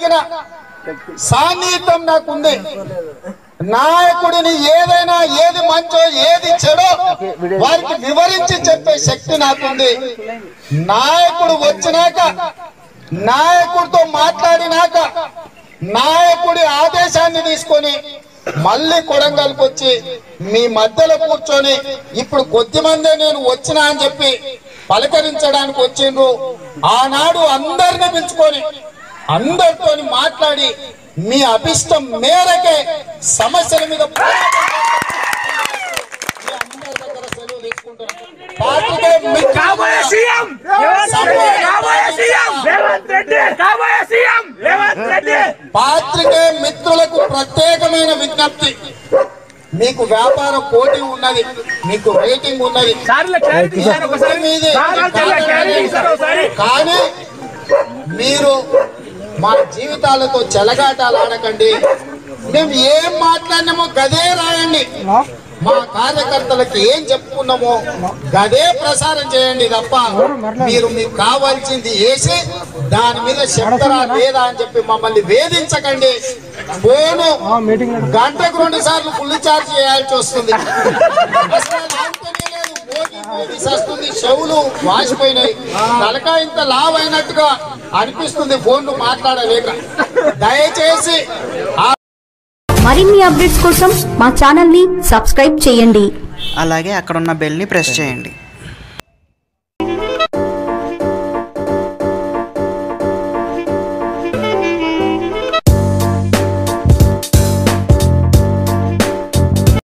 కలిగిన సాన్నిహిత్యం నాకుంది. నాయకుడిని ఏదైనా ఏది మంచో ఏది చెడో వారికి వివరించి చెప్పే శక్తి నాకుంది. నాయకుడు వచ్చినాక నాయకుడితో మాట్లాడినాక నాయకుడి ఆదేశాన్ని తీసుకొని మళ్ళీ కొడంగల్కి వచ్చి మీ మధ్యలో కూర్చొని ఇప్పుడు కొద్దిమందే నేను వచ్చినా అని చెప్పి పలకరించడానికి వచ్చిండ్రు. ఆనాడు అందరిని పిలుచుకొని అందరితోని మాట్లాడి మీ అభిష్టం మేరకే సమస్యల మీద సెలవు తీసుకుంటున్నాను. పాత్రికే మిత్రులకు ప్రత్యేకమైన విజ్ఞప్తి. మీకు వ్యాపార పోటీ ఉన్నది, మీకు రేటింగ్ ఉన్నది, కానీ మీరు మా జీవితాలతో చెలగాటాలు ఆడకండి. మేము ఏం మాట్లాడినామో గదే రాయండి. మా కార్యకర్తలకు ఏం చెప్పుకున్నామో గదే ప్రసారం చేయండి తప్ప మీరు మీకు కావాల్సింది వేసి దాని మీద చెప్తారా లేదా అని చెప్పి మమ్మల్ని వేధించకండి. ఫోను గంటకు 2 సార్లు ఫుల్ ఛార్జ్ చేయాల్సి వస్తుంది. వస్తుంది, చెవులు వాసిపోయినాయి, తలకా ఇంత లావ్ అయినట్టుగా అనిపిస్తుంది ఫోన్లు మాట్లాడలేక. దయచేసి మరిన్ని అప్డేట్స్ కోసం మా ఛానల్ ని సబ్స్క్రైబ్ చేయండి. అలాగే అక్కడ ఉన్న బెల్ ని ప్రెస్ చేయండి.